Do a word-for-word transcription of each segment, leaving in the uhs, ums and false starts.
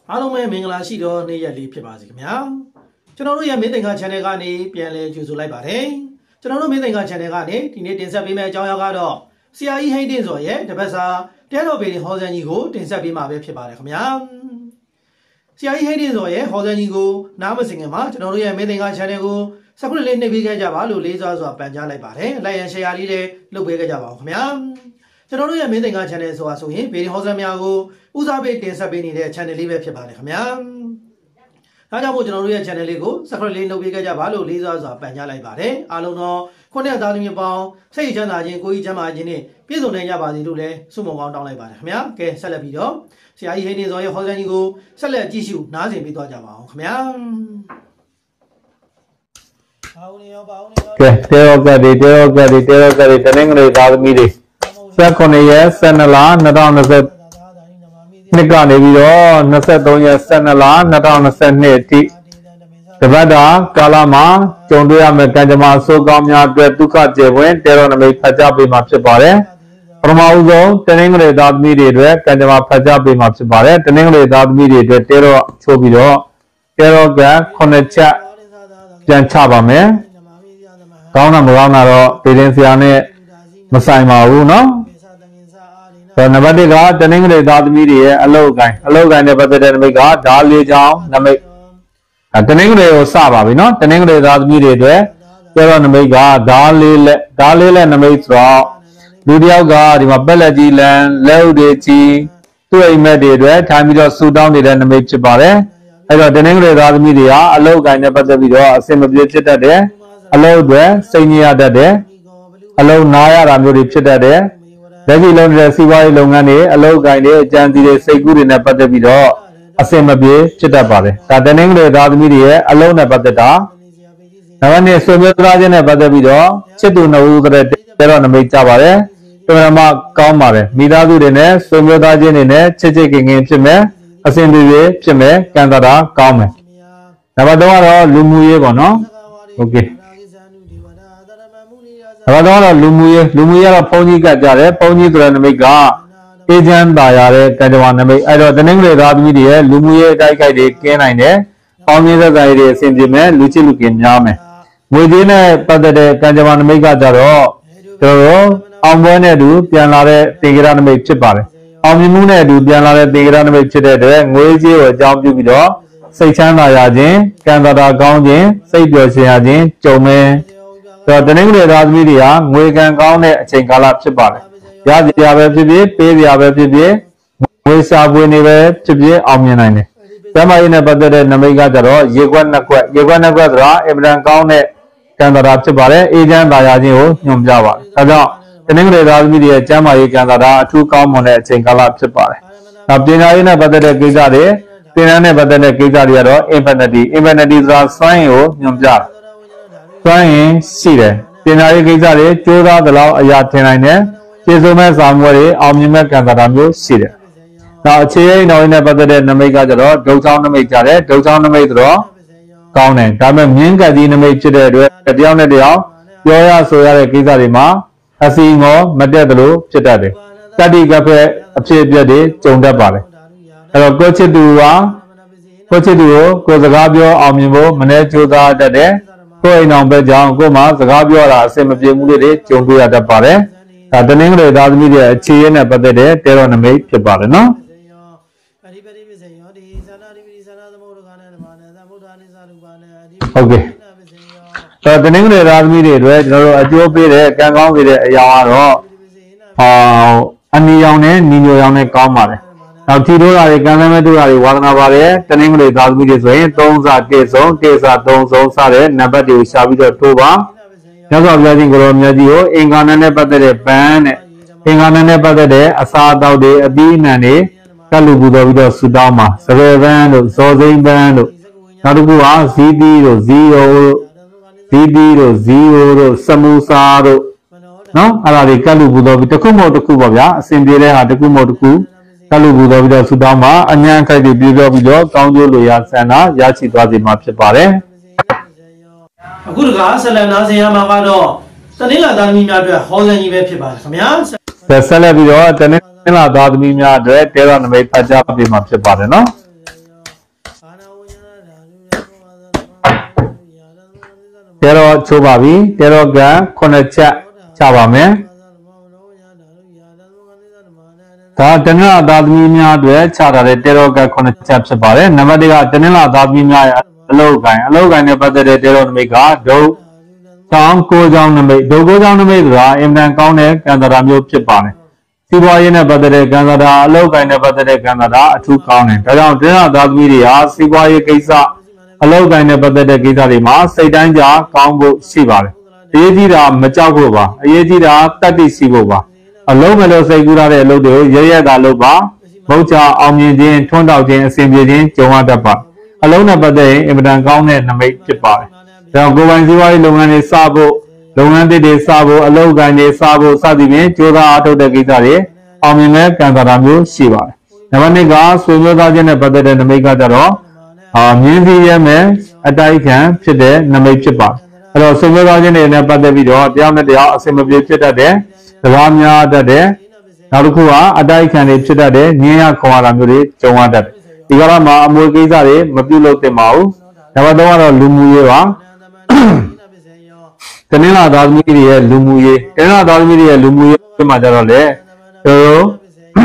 အားလုံးပဲမင်္ဂလာရှိတော့နေ့ရက်လေးဖြစ်ပါစေခင်ဗျာကျွန်တော်တို့ရဲ့မင်းသင်္ကာ channel ကနေပြန်လည်ကြိုဆိုလိုက်ပါတယ်ကျွန်တော်တို့မင်းသင်္ကာ channel ကနေဒီနေ့တင်ဆက်ပေးမယ့်အကြောင်းအရာကတော့ဆရာကြီးဟိန်းတင်စောရဲ့တပတ်စာတဲတော်ပေဟောစံကြီးကိုတင်ဆက်ပေးမှာပဲဖြစ်ပါတယ်ခင်ဗျာဆရာကြီးဟိန်းတင်စောရဲ့ဟောစံကြီးကိုနားမစင်ခင်မှာကျွန်တော်တို့ရဲ့မင်းသင်္ကာ channel ကို subscribe လေးနှိပ်ပေးခဲ့ကြပါလို့လေးစားစွာပန်ကြားလိုက်ပါတယ် like and share လေးတွေလုပ်ပေးခဲ့ကြပါဦးခင်ဗျာကျွန်တော်တို့ရဲ့မင်းသင်္ကာ channel ဆိုတာဆိုရင်ဗီဒီယိုဟောစံများကိုဦးစားပေးတင်ဆက်ပေးနေတဲ့ channel လေးပဲဖြစ်ပါတယ်ခင်ဗျာဒါကြောင့်မို့ကျွန်တော်တို့ရဲ့ channel လေးကို subscribe လေးလုပ်ပေးခဲ့ကြပါလို့လေးစားစွာပန်ကြားလိုက်ပါတယ်အားလုံးတော့ခုနှစ်သားသမီးပေါင်းစိတ်ချမ်းသာခြင်းကိုယ်ကြီးချမ်းသာခြင်းနဲ့ပြည့်စုံနိုင်ကြပါစေလို့လည်းဆုမွန်ကောင်းတောင်းလိုက်ပါတယ်ခင်ဗျာကဲဆက်လက်ပြီးတော့ဆရာကြီးဟိန်းနေစောရဲ့ဟောစံကြီးကိုဆက်လက်ကြည့်ရှုနားဆင်ပေးသွားကြပါအောင်ခင်ဗျာကဲတေရောကတိတေရောကတိတေရောကတိတနင်္ဂနွေသားသမီးတွေဆယ်ခုနှစ်ရက်ဆယ်နှစ်လနှစ်ထောင်နှစ်ဆယ်နှစ်ကနေပြီးတော့နှစ်ဆယ်သုံးရက်ဆယ်နှစ်လနှစ်ထောင်နှစ်ဆယ်နှစ်အထိတပတ်တာကာလမှာကြုံတွေ့ရမယ့်ကံကြမ္မာအဆိုးကောင်းများအတွက်ဒုက္ခကျေပွင့်တေရောနမိတ်ဖတ်ကြားပေးမှာဖြစ်ပါတယ်ပထမဦးဆုံးတနင်္ဂနွေသားသမီးတွေအတွက်ကံကြမ္မာဖတ်ကြားပေးမှာဖြစ်ပါတယ်တနင်္ဂနွေသားသမီးတွေအတွက်တေရောချိုးပြီးတော့တေရောကခုနှစ်ချက်ပြန်ချပါမယ်ကောင်းတာမကောင်းတာတော့ဒေသင်ဆရာနဲ့မဆိုင်ပါဘူးเนาะဆိုနံပါတ်တစ်ကတနင်္ဂနွေသားသမီးတွေရဲ့အလုပ်ကိုင်းအလုပ်ကိုင်းနဲ့ပတ်သက်တဲ့နမိတ်ကဓာလေးချောင်းနမိတ်တနင်္ဂနွေကိုစပါပြီเนาะတနင်္ဂနွေသားသမီးတွေအတွက်ပြောတော့နမိတ်ကဓာလေးလက်ဓာလေးလက်နမိတ်ဆိုတော့လူတယောက်ကဒီမှာပက်လက်ကြီးလန်လက်ဥတွေကြီးသူ့အိမ်မက်တွေအတွက်ထိုင်ပြီးတော့ဆူတောင်းနေတဲ့နမိတ်ဖြစ်ပါတယ်အဲ့တော့တနင်္ဂနွေသားသမီးတွေဟာအလုပ်ကိုင်းနဲ့ပတ်သက်ပြီးတော့အစင်မပြေဖြစ်တတ်တယ်အလုပ်တွေစိတ်ညစ်ရတတ်တယ်အလုပ်နားရတာမျိုးတွေဖြစ်တတ်တယ်လက်ရှိလုပ်နေတဲ့စီးပွားရေးလုပ်ငန်းတွေအလုပ်ကိုင်းတွေအကြံစီတွေစိတ်ကူးတွေနဲ့ပတ်သက်ပြီးတော့အစင်မပြေဖြစ်တတ်ပါတယ်ဒါတနင်္ဂနွေသားသမီးတွေရဲ့အလုပ်နဲ့ပတ်သက်တာနောက်ကနေဆွေမျိုးသားချင်းနဲ့ပတ်သက်ပြီးတော့ချစ်သူနှစ်ဦးဆိုတဲ့တဲတော်နမိတ်ကြပါတယ်တော်တော်မှကောင်းပါတယ်မိသားစုတွေနဲ့ဆွေမျိုးသားချင်းတွေနဲ့ချစ်ချစ်ခင်ခင်ဖြစ်မယ်အစင်ပြေပြေဖြစ်မယ်ကံတာတာကောင်းမယ်နံပါတ်သုံးကတော့လူမှုရေးပေါ့နော်โอเคနံပါတ်သုံးကတော့လူမှုရေးလူမှုရေးကတော့ဘုန်းကြီးကကြတယ်ဘုန်းကြီးဆိုတဲ့နမိတ်ကအေဂျင့်ပါရတဲ့ကံကြမ္မာနမိတ်အဲ့တော့တနင်္ဂနွေသားသမီးတွေရဲ့လူမှုရေးအတိုက်ခိုက်တွေကင်းနိုင်တယ်ပေါင်းမြင့်သက်သာရေးတွေအဆင်ပြေမယ်လူချစ်လူခင်များမယ်ငွေကြေးနဲ့ပတ်သက်တဲ့ကံကြမ္မာနမိတ်ကကြတော့ကျွန်တော်အောင်ပွဲနဲ့အတူပြန်လာတဲ့တေဂရနမိတ်ဖြစ်ပါတယ်အောင်မြင်မှုနဲ့အတူပြန်လာတဲ့တေဂရနမိတ်ဖြစ်တဲ့အတွက်ငွေကြေးကိုအကြောင်းပြုပြီးတော့စိတ်ချမ်းသာရခြင်းကံတာတာကောင်းခြင်းစိတ်ပျော်ရွှင်ရခြင်းကြုံမယ်ဆိုတော့တနင်္ဂနွေသားသမီးတွေဟာငွေကံကောင်းတဲ့အချိန်ကာလဖြစ်ပါတယ်ရစရာပဲဖြစ်ဖြစ်ပေးစရာပဲဖြစ်ဖြစ်ငွေစာပွေနေပဲဖြစ်ဖြစ်အောင်မြင်နိုင်တယ်ကျမကြီးနဲ့ပတ်သက်တဲ့နမိတ်ကကြတော့ရေခွက်နှစ်ခွက်ရေခွက်နှစ်ခွက်ဆိုတာအင်မတန်ကောင်းတဲ့ကံတာတာဖြစ်ပါတယ်အေဂျင့်သာယာခြင်းကိုညွှန်ပြပါတယ်ဒါကြောင့်တနင်္ဂနွေသားသမီးတွေရဲ့ကျမကြီးကံတာတာအထူးကောင်းမွန်တဲ့အချိန်ကာလဖြစ်ပါတယ်နောက်ပညာရေးနဲ့ပတ်သက်တဲ့ကိစ္စတွေသင်တန်းနဲ့ပတ်သက်တဲ့ကိစ္စတွေကတော့ infinity infinity ဆိုတာစွမ်းရည်ကိုညွှန်ပြတာစွမ်းရည်ရှိတယ်ပညာရေးကိစ္စတွေကြိုးစားသလောက်အရာထင်နိုင်တယ်ကျေစုံမဲ့စာမွေးတွေအောင်မြင်မဲ့ကံတာတာမျိုးရှိတယ်နောက်အခြေအိမ်တော်နဲ့ပတ်သက်တဲ့နမိတ်ကကြတော့ဒုတ်ချောင်းနမိတ်ကြတယ်ဒုတ်ချောင်းနမိတ်ဆိုတော့ကောင်းတယ်ဒါပေမဲ့မြင်းကတိနမိတ်ဖြစ်တဲ့အတွက်တယောက်နဲ့တယောက်ပြောရဆိုရတဲ့ကိစ္စတွေမှာအစီငေါမတက်သလိုဖြစ်တတ်တယ်တတိကဖက်အဖြစ်အပျက်တွေကြုံတတ်ပါတယ်အဲ့တော့ကိုချစ်သူကကိုချစ်သူကိုကိုစကားပြောအောင်မြင်ဖို့မနေ့ကြိုးစားတတ်တယ်ကိုအိမ်အောင်ပဲကြောင်းကိုမှစကားပြောတာအဆင်မပြေမှုတွေကြုံတွေ့ရတတ်ပါတယ်ဒါတနင်္ဂနွေသားသမီးတွေအခြေရနဲ့ပတ်သက်တဲ့တေရောနမိတ်ဖြစ်ပါတယ်နော်ဟုတ်ကဲ့အဲတနင်္ဂနွေသားသမီးတွေအတွက်ကျွန်တော်တို့အကျိုးပေးတဲ့ကံကောင်းစေတဲ့အရာကတော့အာအနီရောင်နဲ့နီညိုရောင်နဲ့ကောင်းပါတယ်နောက်ထီတို့ဓာတ်တွေကံသမတို့ဓာတ်တွေဝါသနာပါတယ်တနင်္ဂနွေသားသမီးတွေဆိုရင်သုံးစာတစ်ဆုံးတစ်စာသုံးဆုံးစတဲ့နံပါတ်တွေကိုရှာပြီးတော့ထိုးပါမြတ်စွာဘုရားရှင်ကိုရောမြတ်ကြီးကိုအင်္ဂါနနဲ့ပတ်သက်တဲ့ပန်းနဲ့အင်္ဂါနနဲ့ပတ်သက်တဲ့အစာအသောက်တွေအပြီးအနှံတွေကလူပူတော်ပြီးတော့ဆူတောင်းပါစပယ်ပန်းတို့ဇော်စိမ့်ပန်းတို့နောက်တစ်ခုဟာဇီးသီးတို့ဇီးရိုတို့ဇီးသီးတို့ဇီးရိုတို့စမူစာတို့နော်အဲ့ဒါတွေကလူပူတော်ပြီးတစ်ခုမဟုတ်တစ်ခုပါဗျာအစဉ်ပြေတဲ့ဟာတစ်ခုမဟုတ်တစ်ခုကလူပူတော်ပြီးတော့ဆူတောင်းပါအញ្ញံခိုက်တွေပြေပြောပြီးတော့ကောင်းကျိုးလိုရာဆန္ဒရရှိသွားစေမှာဖြစ်ပါတယ်အခုတခါဆက်လက်နားဆင်ရမှာကတော့တနင်္လာသားသမီးများအတွက်ဟောစံကြီးပဲဖြစ်ပါတယ်ခင်ဗျာဆက်လက်ပြီးတော့တနင်္လာသားသမီးများအတွက်တေရောနမိတ်ဖတ်ကြားပေးမှာဖြစ်ပါတယ်နော် Tero Chobabi, Tero Ga, Konacha, Chabame. Tanilla Dadmina, Chara, Tero Ga, Konacha, Sabare, Namadiga, Tanilla Dadmina, Logan, Logan, about the Tero Mega, Do, Tom goes down the May, Do go down the Mega, Imran Kone, and the Ramu Chipane. Siboyana Badere Canada, Logan, Badere Canada, two counting. Around Tanilla Dadmina, Siboy Kisa. Hello, kind of the Gitarima, say Danja, Combo Siva. Yedira, Machagoba, Yedira, Tati Sibova. A low mellow say good at a low day, Yaya Loba, Mocha, Omnidin, turned out in Simbian, Jomadapa. Alone about the Ibadan Gown and make Chipai. Now go and see why Logan is Sabo, Logan de Sabo, a low guy de Sabo, Sadimin, Joda out of the Gitare, Omine, Kantaramu, Siva. Navaniga, Sumodajan about the Mega Daro. Museum, a diagram, today, Namay Chipa. Hello, Sumaran in a bad video, down at the assembly today, the Ramya that day, Narukua, a diagram, today, near Koaramuri, Jawada. Igarama, Mugizari, Mapulo Temau, Navadora Lumuyeva, Tanilla Dalmiria, Lumuye, Tanilla Dalmiria, Lumuye, Madarole, so,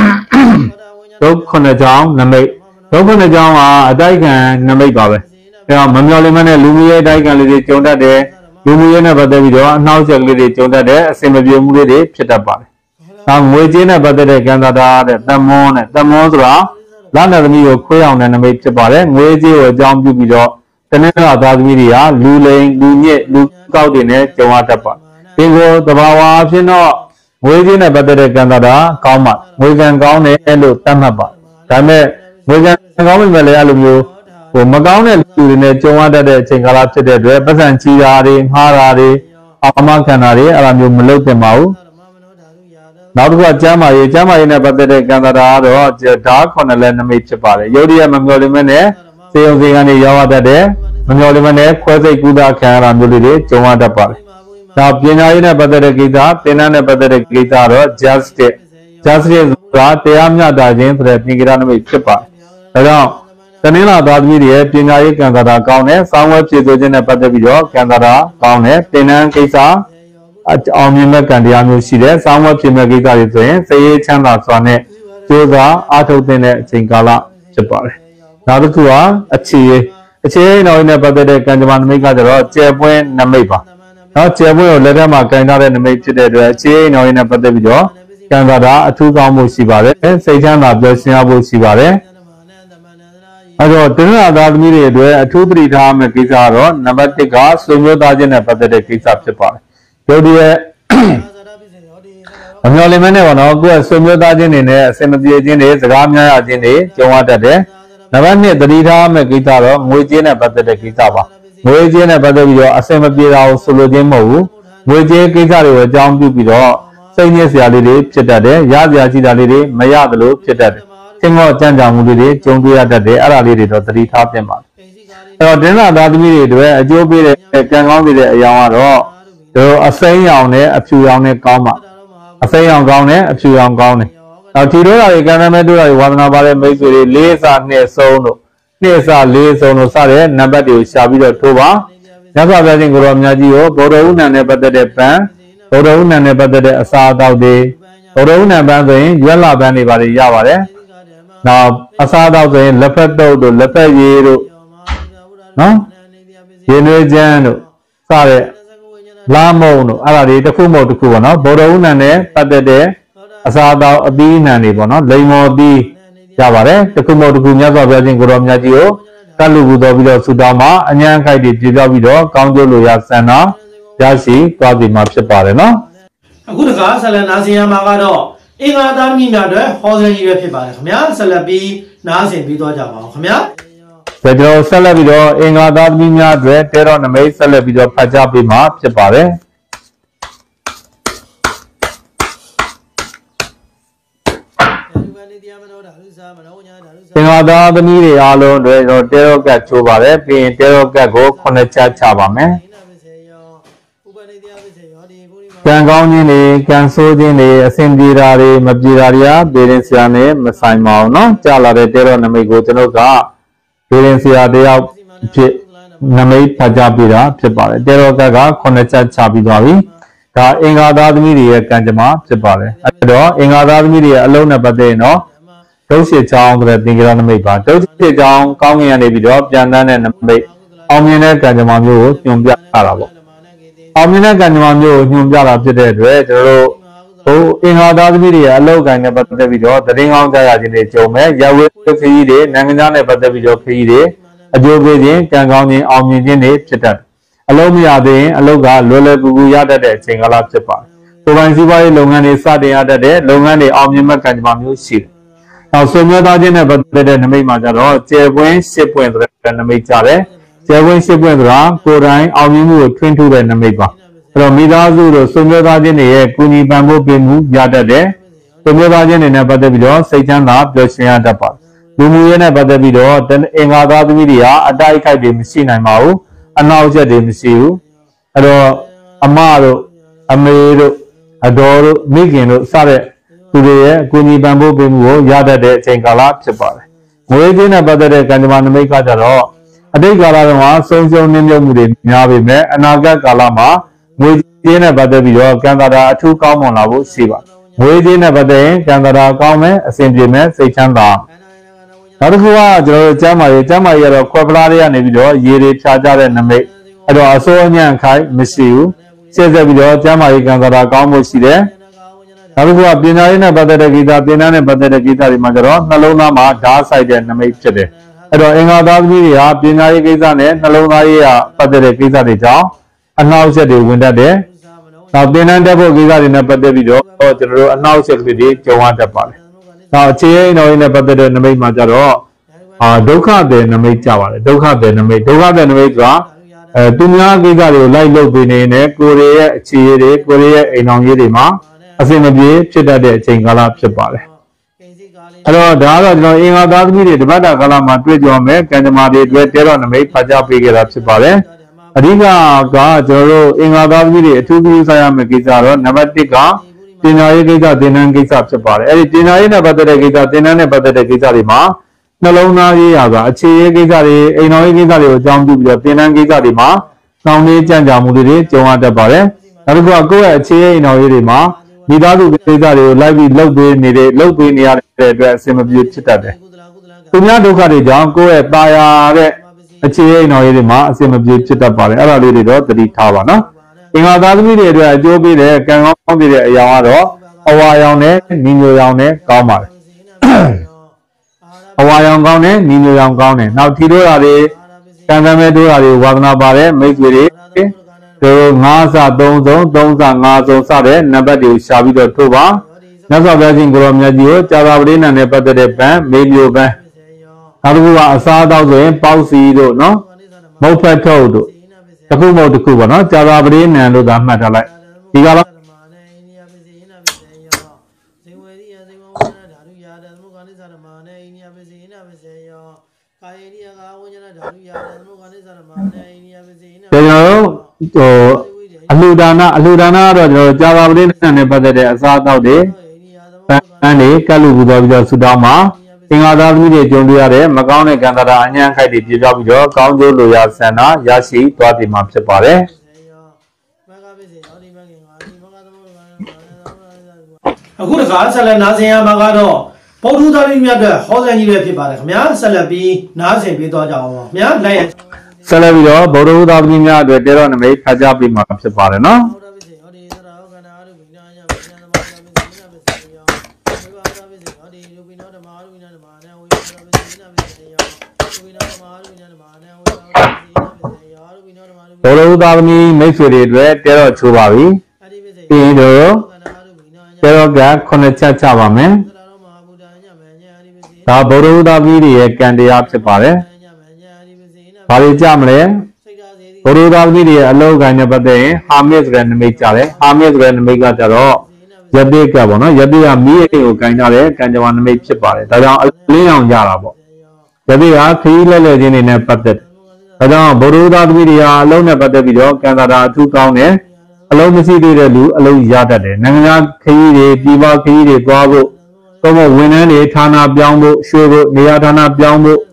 so Konajam, Namay. Open a jam, a diagram, Namababe. Mamoliman, Lumia, diagram, Chonda de, Lumia, about the video, now Jagli, Chonda de, same of your movie, Chitapa. Some Wajina, but the Canada, the Mon, the Monsra, Lana, the Mio, Quayon, and a mate Chapare, Waji or Jam Bibido, Tanella, Dadmiria, Lule, Lunia, Luke out in it, Chawatapa. Bingo, the Bawa, Pino, Wajina, but the Canada, Kama, we can go and look Tamapa. Tame. We can go in Malayalu, who Magauna in the Chomada de Chingala to the Repas and Chirari, Harari, Amakanari, Aramu Melotemau. Now to a Jama, Jama in a Badere Canada or dark on a land of Chapare. Yodia Mangolimene, Sayani Yawada de, Mangolimene, Quasi Guda Kara Mulide, Chomada Pare. Now Pina in a Badere Gita, Penana Badere Gita, just just Teamna Dajin, the Nigiran Chapa. Around Tanilla Dadmiri, Pina Canada County, somewhere Chizogen about the video, Canada County, Tenan Kisa, at Omnima Candiamu Shide, somewhere Chimagita is saying, say Chanda Swane, Josa, Atotene, Chinkala, Chapar. Now the two are a chi, a chain or in a Badere Candaman Mika, Chapuen, Nameba. Now Chapu or Ledama Canada and made to the chain or in a Badere video, Canada, a two Gamu Sibare, say Chanda, Blessinabu Sibare. Also, Tanilla Dadmiri, a two three time a Kisaro, Namatika, Sumodajan, a pathetic kiss up the part. Yodia Amolimene, Ogo, Sumodajan in a Semadian is Ramya Ajine, Jawata de, Navani, the Rita, Megitaro, Mujin, a pathetic Kisaba. Mujin, a pathetic, a Semabira, Solodemo, Mujin Kisaro, John Bubido, Seniors Yali, Chetade, Yazi Daliri, Mayadlu, Chetade. Tingo Janja Mudi, Jongia that day, Arali, or three top them out. So, dinner that me, a Joby, a Gangon with a Yamaro, so a saying on it, a few young comma. A saying on Gone, a few young Gone. Now, Tidora, I can remember I was not about make with Lisa near Sono. Lisa, Lisa, no, sorry, number two, Shabi Toba. Never letting Romagio, Borona never the pan, Borona never the Asada day, Borona Banding, Yella Bandi by Yavare. Now, Asada the Lepeto, the Lepero, no? Yenejano, sorry, Lamono, Aradi, the Fumo to Kuano, Borona, Padede, Asada, a bean and Ibono, Lamo B. Javare, the Kumo to Kunyava, Virgin Goromagio, Kalubudo Video Sudama, and Yankai di Jidavido, Kanjo Luya Sana, Jashi, Kadi Mapshapareno. A good gas, and Nazia Magado. Inga Damina, Hosen Yipipa, Hamia, Salabi, Nazin Vido Java, Hamia. Pedro Salavido, Inga Damina, Dread, Teron, and May Salavido, Pajabi Map, Chapare. Inga Damini, Alone, or Tero Gachubare, being Tero Gago, Conecha Chabame. Kangoni, Kansodini, Sindiri, Mabjiraria, Berensiane, Masai Mauno, Chala, Tero, Namigo, Tenoga, Berensia, they are နမိတ်ဖတ်ကြပြတာဖြစ်ပါတယ်တေရောကကခုနှစ်ချက်ချပြီးသွားပြီဒါအင်္ဂါသားသမီးတွေရဲ့ကံကြမ္မာဖြစ်ပါတယ်အဲ့တော့အင်္ဂါသားသမီးတွေရဲ့အလုံးနဲ့ပတ်သက်ရင်တော့ဒုရှိချောင်းဆိုတဲ့သင်္ကေတနမိတ်ပါဒုရှိချောင်းကောင်းကင်ကနေပြီးတော့ပြန်တန်းတဲ့နမိတ်အောင်မြင်တဲ့ကံကြမ္မာမျိုးကိုညွှန်ပြတာပေါ့အောင်မြင်တဲ့ကံကြမ္မာမျိုးကိုညွှန်ပြတာဖြစ်တဲ့အတွက်ကျွန်တော်တို့ဟိုအင်္ဂါသားသမီးတွေရဲ့အလောက်ကိုင်းနဲ့ပတ်သက်ပြီးတော့တရင်ကောင်းကြရခြင်းတွေကြုံမဲ့ရဝဲခရီးတွေနိုင်ငံခြားနဲ့ပတ်သက်ပြီးတော့ခရီးတွေအကျိုးပေးခြင်းကံကောင်းခြင်းအောင်မြင်ခြင်းတွေဖြစ်တတ်အလုံးမရသေးရင်အလောက်ကလွယ်လွယ်ကူကူရတတ်တဲ့အချိန်ကာလဖြစ်ပါတယ်ကိုယ်ပိုင်စီးပွားရေးလုပ်ငန်းတွေစတင်ရတတ်တဲ့လုပ်ငန်းတွေအောင်မြင်မဲ့ကံကြမ္မာမျိုးရှိတယ်နောက်ဆွေမျိုးသားချင်းနဲ့ပတ်သက်တဲ့နမိတ်မှာကြတော့ကျယ်ပွင့်ရှစ်ပွင့်ဆိုတဲ့နမိတ်ကြတယ်ကျယ်ပွင့်ရှစ်ပွင့်ဆိုတာကိုယ်တိုင်အောင်မြင်မှုကိုထွန်းထူးတဲ့နမိတ်ပါအဲ့တော့မိသားစုတို့ဆွေမျိုးသားချင်းတွေရဲ့ကုညီပံ့ပိုးပေးမှုရတတ်တဲ့ဆွေမျိုးသားချင်းတွေနဲ့ပတ်သက်ပြီးတော့စိတ်ချမ်းသာပျော်ရွှင်ရတတ်ပါတယ်လူမှုရေးနဲ့ပတ်သက်ပြီးတော့အင်္ဂါသားသမီးတွေဟာအတိုက်အခိုက်တွေမရှိနိုင်ပါဘူးအနောက်ချက်တွေမရှိဘူးအဲ့တော့အမတို့အမေတို့အတော်တို့မိခင်တို့စတဲ့သူတွေရဲ့အကူအညီပံ့ပိုးပေးမှုကိုရတတ်တဲ့အချိန်ကာလဖြစ်ပါတယ်ငွေကြေးနဲ့ပတ်သက်တဲ့ကံကြမ္မာနမိတ်ကကြတော့အတိတ်ကာလတုန်းကဆုံးရှုံးနှိမ့်မြုပ်မှုတွေများပေမဲ့အနာဂတ်ကာလမှာငွေကြေးနဲ့ပတ်သက်ပြီးတော့ကံတာတာအထူးကောင်းမွန်လာဖို့ရှိပါတယ်ငွေကြေးနဲ့ပတ်သက်ရင်ကံတာတာကောင်းမယ်အဆင်ပြေမယ်စိတ်ချမ်းသာနောက်တစ်ခုကကျွန်တော်တို့ကျမ်းမာရေးကျမ်းမာရေးကတော့ခွဲပလားတွေကနေပြီးတော့ရေတွေဖြာကြတဲ့နမိတ်အဲ့တော့အစိုးအညံ့ခိုင်မရှိဘူးဆက်ဆက်ပြီးတော့ကျမ်းမာရေးကံတာတာကောင်းဖို့ရှိတယ်နောက်တစ်ခုကပညာရေးနဲ့ပတ်သက်တဲ့ဂီတပညာနဲ့ပတ်သက်တဲ့ဂီတတွေမှာကျတော့နှလုံးသားမှာဓာတ်ဆိုင်တဲ့နမိတ်ဖြစ်တယ်အဲ့တော့အင်္ဂါသားသမီးတွေဟာပညာရေးကိစ္စနဲ့နှလုံးသားရေးကပတ်သက်တဲ့ကိစ္စတွေကြောင့်အနှောက်အယှက်တွေဝင်တတ်တယ်နောက်ပညာတက်ဖို့ကိစ္စတွေနဲ့ပတ်သက်ပြီးတော့ကျွန်တော်တို့အနှောက်အယှက်တွေကြုံရတတ်ပါတယ်နောက်အခြေအိမ်တော်ရေးနဲ့ပတ်သက်တဲ့နမိတ်မှာကျတော့အာဒုက္ခတဲ့နမိတ်ကြပါတယ်ဒုက္ခတဲ့နမိတ်ဒုက္ခတဲ့နမိတ်ကအဲသူများကိစ္စတွေကိုလိုက်လုပ်ပေးနေနေကိုယ်ရဲ့အခြေရေးတွေကိုယ်ရဲ့အိမ်တော်ရေးတွေမှာအစင်မပြေဖြစ်တတ်တဲ့အချိန်ကာလဖြစ်ပါတယ်အဲ့တော့ဒါကတော့ကျွန်တော်အင်္ဂါသားသမီးတွေတပတ်တာကာလမှာတွေ့ကြမယ်ကံကြမ္မာတွေအတွက်တဲတော်နမိတ်ဖတ်ကြားပေးခဲ့တာဖြစ်ပါတယ်အဓိကကကျွန်တော်တို့အင်္ဂါသားသမီးတွေအထူးပြုဆိုင်ရမယ့်ကိစ္စတော့နံပါတ်တစ်ကပညာရေးကိစ္စသင်တန်းကိစ္စဖြစ်ပါတယ်အဲ့ဒီပညာရေးနဲ့ပတ်သက်တဲ့ကိစ္စသင်တန်းနဲ့ပတ်သက်တဲ့ကိစ္စတွေမှာနှလုံးသားရေးရာကအခြေရေးကိစ္စတွေအိမ်တော်ရေးကိစ္စတွေကိုအကြောင်းပြုပြီးတော့သင်တန်းကိစ္စတွေမှာစောင့်နေကြံ့ကြာမှုတွေကြုံရတတ်ပါတယ်နောက်တစ်ခုကကိုယ့်ရဲ့အခြေရေးအိမ်တော်ရေးတွေမှာမိသားစုကိစ္စတွေကိုလိုက်ပြီးလှုပ်ပေးနေတဲ့လှုပ်ပေးနေရတဲ့အတွက်အဆင်မပြေဖြစ်တတ်တယ်သူများဒုက္ခတွေကြောင့်ကိုယ့်ရဲ့ตาရတဲ့အခြေအိမ်တော်ရေးတွေမှာအဆင်မပြေဖြစ်တတ်ပါတယ်အဲ့ဒါလေးတွေတော့သတိထားပါနော်အင်္ဂါသားသမီးတွေအတွက်အကျိုးပေးတဲ့ကံကောင်းတဲ့အရာကတော့အဝါရောင်နဲ့ညီညွတ်ရောင်နဲ့ကောင်းပါတယ်အဝါရောင်ကောင်းတယ်ညီညွတ်ရောင်ကောင်းတယ်နောက်ထီတို့ရာတွေကံကံမဲ့တို့ရာတွေဝါသနာပါတဲ့မိတ်ဆွေတွေတို့ငါးစသုံးဆုံးသုံးစငါးဆုံးစတဲ့နံပါတ်တွေကိုရှာပြီးတော့ထုတ်ပါမြတ်စွာဘုရားရှင်ကိုရောမြတ်ကြီးကိုကြာသာပတိနံနဲ့ပတ်သက်တဲ့ဗန်မေမျိုးဗန်နောက်တစ်ခုကအစားအသောက်ဆိုရင်ပေါက်စီတို့နော်မုတ်ဖက်ထုတ်တို့တစ်ခုမဟုတ်တစ်ခုပေါ့နော်ကြာသာပတိနံလို့သာမှတ်ထားလိုက်ဒီကလာကျွန်တော်ဟိုအလှူဒါနအလှူဒါနကတော့ကျွန်တော်ကြာသာပတိနံနဲ့ပတ်သက်တဲ့အစားအသောက်တွေပန်းတွေကတ်လူပူသွားပြီးတော့ဆူတောင်းမှာအင်္ဂါသားသမီးတွေကြုံတွေ့ရတဲ့မကောင်းတဲ့ကံတာအညံ့ခိုက်တွေပြေပြောက်ပြီးတော့ကောင်းကျိုးလိုရာဆန္ဒရရှိသွားပြီမှာဖြစ်ပါတယ်အခုတခါဆက်လက်နားဆင်ရမှာကတော့ဗုဒ္ဓသာရိမြတ်အတွက်ဟောစံကြီးတွေဖြစ်ပါတယ်ခင်ဗျာဆက်လက်ပြီးနားဆင်ပေးသွားကြအောင်ပါခင်ဗျာလိုက်ရဆက်လက်ပြီးတော့ဗုဒ္ဓသာရိမြတ်အတွက်တဲတော်နမိတ်ဖတ်ကြားပေးမှာဖြစ်ပါတယ်နော်ဘောရဝသာသမီမိတ်ဆွေတွေအတွက်တဲတော်ချိုးပါပြီပြီးရင်တော့တဲတော်ကခုနှစ်ချက်ချပါမယ်ဒါဘောရဝသာသမီတွေရဲ့ကံတရားဖြစ်ပါတယ်ဘာတွေကြမလဲဘောရဝသာသမီတွေရဲ့အလောက်ကိုင်းနဲ့ပတ်သက်ရင်ဟာမစ်ဆိုတဲ့နမိတ်ကြတယ်ဟာမစ်ဆိုတဲ့နမိတ်ကကြတော့ယတိကပေါ့နော်ယတိကမီးအိမ်ကိုကိုင်းထားတဲ့ကံကြမ္မာနမိတ်ဖြစ်ပါတယ်ဒါကြောင့်အလင်းအောင်ရတာပေါ့ယတိကခရီးလဲလဲခြင်းတွေနဲ့ပတ်သက်ဒါကြောင့်ဗုဒ္ဓသာသမီတွေဟာအလုံးနဲ့ပတ်သက်ပြီးတော့ကံတာတာအထူးကောင်းတယ်အလုံးမရှိသေးတဲ့လူအလုံးရတတ်တယ်နိုင်ငံခရီးတွေပြည်ပခရီးတွေသွားဖို့တော့ဝန်ထမ်းတွေဌာနပြောင်းဖို့ရွှေ့ဖို့နေရာဌာနပြောင်းဖို့ခ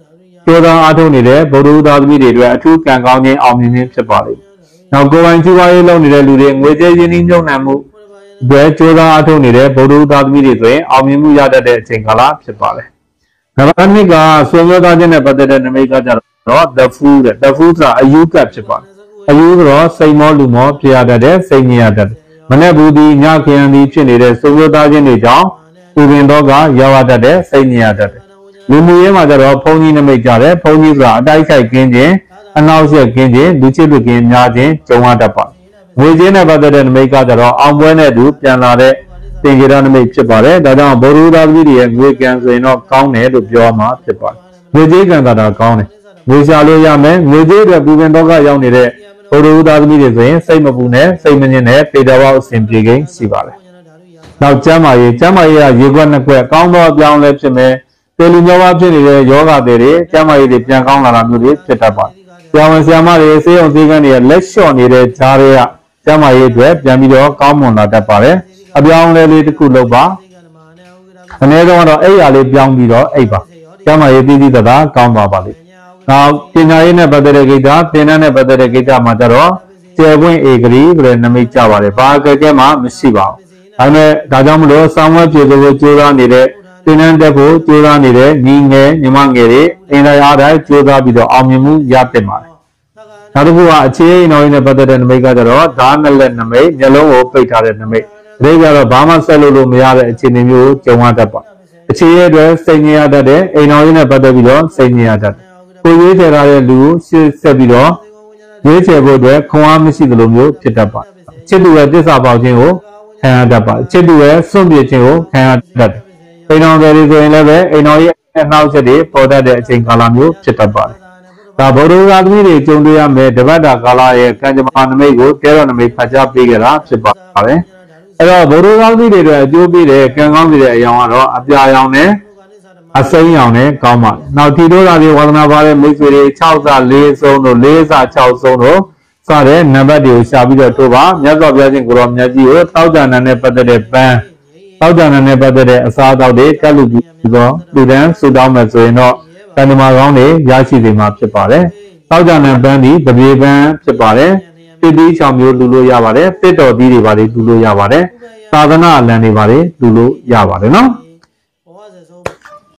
ကြိုးစားအားထုတ်နေတဲ့ဗုဒ္ဓသားသမီးတွေအတွက်အထူးကံကောင်းခြင်းအောင်မြင်ခြင်းဖြစ်ပါလိမ့်။နောက်ကိုယ်ပိုင်စီးပွားရေးလုပ်နေတဲ့လူတွေငွေကြေးရင်းနှီးမြှုပ်နှံမှုတွေကြိုးစားအားထုတ်နေတဲ့ဗုဒ္ဓသားသမီးတွေဆိုရင်အောင်မြင်မှုရတတ်တဲ့အချိန်ကာလဖြစ်ပါလေ။နံပါတ်နှစ်ကဆွေမျိုးသားချင်းနဲ့ပတ်သက်တဲ့နမိတ်ကကြတော့ the fool တဲ့ the fool ဆိုတာအယူကပ်ဖြစ်ပါတယ်။အယူကတော့စိတ်မောလူမောဖြစ်ရတတ်တဲ့စိတ်ညစ်ရတတ်တယ်။မနဲ့ဘူးဒီညခရံဒီဖြစ်နေတဲ့ဆွေမျိုးသားချင်းတွေကြောင့်ပူပင်တော့ကရောက်တတ်တဲ့စိတ်ညစ်ရတတ်တယ်။လူမှုရေးမှာကြတော့ဘုန်းကြီးနမိတ်ကြတယ်ဘုန်းကြီးဆိုတာအတိုက်ခိုက်ကင်းခြင်းအနောက်ရက်ကင်းခြင်းလူချစ်လူကင်းများခြင်းကြုံရတတ်ပါငွေကြေးနဲ့ပတ်သက်တဲ့နမိတ်ကကြတော့အောင်ပွဲနဲ့အတူပြန်လာတဲ့တင်ကြရနမိတ်ဖြစ်ပါတယ်ဒါကြောင့်ဗုဒ္ဓသားသမီးတွေရဲ့ငွေကံဆိုရင်တော့ကောင်းတယ်လို့ပြောမှာဖြစ်ပါတယ်ငွေကြေးကံသာတာကောင်းတယ်ငွေရှာလို့ရမယ်ငွေကြေးတွေပူပင်တော့ကရောက်နေတဲ့ဗုဒ္ဓသားသမီးတွေဆိုရင်စိတ်မပူနဲ့စိတ်မငြင်းနဲ့ပေတော်ပေါက်အစဉ်ပြေခြင်းရှိပါတယ်နောက်ကျမ်းမာရေးကျမ်းမာရေးကရေခွက်နှစ်ခွက်ကောင်းသောအပြောင်းလဲဖြစ်မယ်တေလူမျိုးပါဖြစ်နေတဲ့ယောဂတွေတွေကျမ်းမာရေးတွေပြန်ကောင်းလာတာမျိုးတွေဖြစ်တတ်ပါတယ်ဆရာဝန်ဆရာမတွေဆေးရုံဆေးခန်းတွေလက်လျှော့နေတဲ့ဂျားတွေကကျမ်းမာရေးအတွက်ပြန်ပြီးတော့ကောင်းမွန်လာတတ်ပါတယ်အပြောင်းလဲလေးတစ်ခုလုပ်ပါအနည်းဆုံးတော့အဲ့ရလေးပြောင်းပြီးတော့အိပ်ပါကျမ်းမာရေးတည်တည်တသာကောင်းသွားပါလိမ့်နောက်ပညာရေးနဲ့ပတ်သက်တဲ့ကိစ္စသင်တန်းနဲ့ပတ်သက်တဲ့ကိစ္စမှာကျတော့ကျေပွင့်ဧကရီဆိုတဲ့နမိတ်ကြပါတယ်ဘာအကဲကဲမှမရှိပါဘူးဒါပေမဲ့ဒါကြောင့်မလို့စောင်းဝဲပြေဖို့ကြိုးစားနေတဲ့သင်တန်းတက်ဖို့ကြိုးစားနေတဲ့ညီငယ်ညီမငယ်တွေအင်တိုင်းအားတိုင်းကြိုးစားပြီးတော့အောင်မြင်မှုရတင်ပါတယ်နောက်တစ်ခုကအခြေအိမ်တော်ကြီးနဲ့ပတ်သက်တဲ့နမိတ်ကကြတော့ဓာတ်နဲ့လက်နမိတ်မျက်လုံးကိုပိတ်ထားတဲ့နမိတ်ဒီကြတော့ဘာမှဆက်လို့လို့မရတဲ့အခြေအနေမျိုးကြုံရတတ်ပါအခြေရဲ့အတွက်စိတ်ညစ်ရတတ်တဲ့အိမ်တော်ကြီးနဲ့ပတ်သက်ပြီးတော့စိတ်ညစ်ရတတ်တယ်ကိုရွေးချယ်ထားတဲ့လူကိုရှေ့ဆက်ပြီးတော့ရွေးချယ်ဖို့အတွက်ခွန်အားမရှိသလိုမျိုးဖြစ်တတ်ပါချစ်သူရဲ့တစ္ဆာပေါက်ခြင်းကိုခံရတတ်ပါချစ်သူရဲ့စွန့်ပစ်ခြင်းကိုခံရတတ်တယ်အိမ်တော်တွေဆိုရင်လည်းပဲအိမ်တော်ရဲ့အနှောက်အယှက်တွေပေါ်တတ်တဲ့အချိန်ကာလမျိုးဖြစ်တတ်ပါတယ်ဒါဗုဒ္ဓသာသမီတွေကြုံတွေ့ရမယ်တပတ်တာကာလရဲ့ကံကြမ္မာနမိတ်ကိုတဲတော်နမိတ်ဖတ်ကြားပေးကြတာဖြစ်ပါတယ်အဲ့တော့ဗုဒ္ဓသာသမီတွေအတွက်အကျိုးပေးတဲ့ကံကောင်းစေတဲ့အရာကတော့အပြာရောင်နဲ့အစိမ်းရောင်နဲ့ကောင်းပါတယ်နောက်ထီတို့သာတွေဝါသနာပါတဲ့မိတ်ဆွေတွေ၆ဆ၄ဆုံးတို့၄ဆ၆ဆုံးတို့စတဲ့နံပါတ်တွေကိုရှာပြီးတော့ထိုးပါမြတ်စွာဘုရားရှင်ကိုရောမြတ်ကြီးကိုတောက်ကြံနဲ့ပတ်သက်တဲ့ပန်းတောက်ကြံနဲ့ပတ်သက်တဲ့အစားအသောက်တွေကတ်လူပြီးတော့လူတန်းဆူတောင်းမယ်ဆိုရင်တော့တဏ္ဍမာကောင်းတွေရရှိစေမှာဖြစ်ပါတယ်တောက်ကြံနဲ့ပန်းဒီတပြေပန်းဖြစ်ပါတယ်တစ်သီးချောင်မျိုးလူလို့ရပါတယ်တစ်တော်သီးတွေပါလေလူလို့ရပါတယ်သာသနာအလံတွေပါလေလူလို့ရပါတယ်နော်